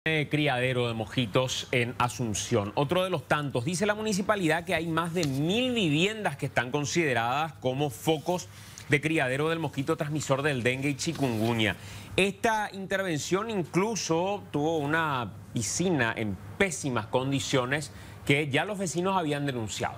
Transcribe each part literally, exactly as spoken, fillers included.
Eh, criadero de mosquitos en Asunción. Otro de los tantos. Dice la municipalidad que hay más de mil viviendas que están consideradas como focos de criadero del mosquito transmisor del dengue y chikungunya. Esta intervención incluso tuvo una piscina en pésimas condiciones que ya los vecinos habían denunciado.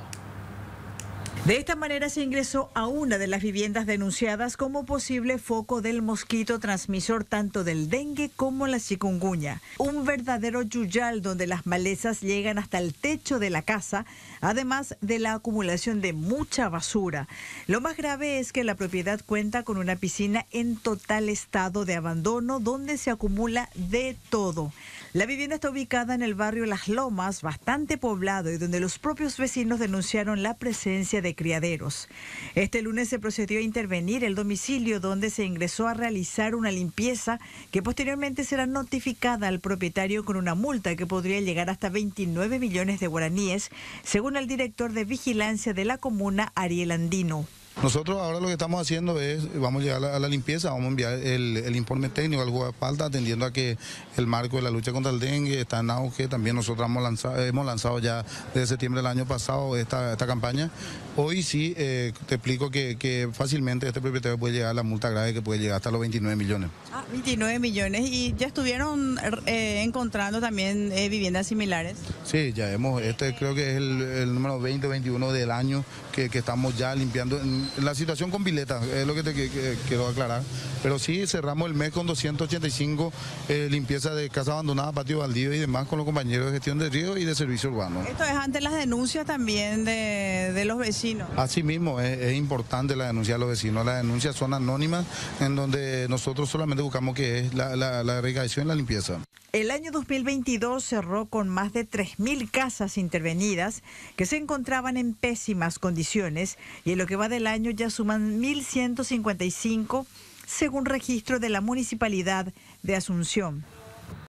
De esta manera se ingresó a una de las viviendas denunciadas como posible foco del mosquito transmisor tanto del dengue como la chikungunya. Un verdadero yuyal donde las malezas llegan hasta el techo de la casa, además de la acumulación de mucha basura. Lo más grave es que la propiedad cuenta con una piscina en total estado de abandono donde se acumula de todo. La vivienda está ubicada en el barrio Las Lomas, bastante poblado y donde los propios vecinos denunciaron la presencia de criaderos. Este lunes se procedió a intervenir el domicilio donde se ingresó a realizar una limpieza que posteriormente será notificada al propietario con una multa que podría llegar hasta veintinueve millones de guaraníes, según el director de vigilancia de la comuna, Ariel Andino. Nosotros ahora lo que estamos haciendo es, vamos a llegar a la, a la limpieza, vamos a enviar el, el informe técnico al Guadalajara, atendiendo a que el marco de la lucha contra el dengue está en auge. También nosotros hemos lanzado, hemos lanzado ya desde septiembre del año pasado esta, esta campaña. Hoy sí eh, te explico que, que fácilmente este propietario puede llegar a la multa grave que puede llegar hasta los veintinueve millones. Ah, veintinueve millones. ¿Y ya estuvieron eh, encontrando también eh, viviendas similares? Sí, ya hemos, este creo que es el, el número veinte o veintiuno del año que, que estamos ya limpiando. En, La situación con Vileta, es lo que te que, que, quiero aclarar, pero sí cerramos el mes con doscientas ochenta y cinco eh, limpiezas de casas abandonadas, patio baldío y demás con los compañeros de gestión de río y de servicio urbano. Esto es ante las denuncias también de, de los vecinos. Así mismo, es, es importante la denuncia de los vecinos. Las denuncias son anónimas, en donde nosotros solamente buscamos que es la, la, la erradicación y la limpieza. El año dos mil veintidós cerró con más de tres mil casas intervenidas que se encontraban en pésimas condiciones y en lo que va del año ya suman mil ciento cincuenta y cinco según registro de la Municipalidad de Asunción.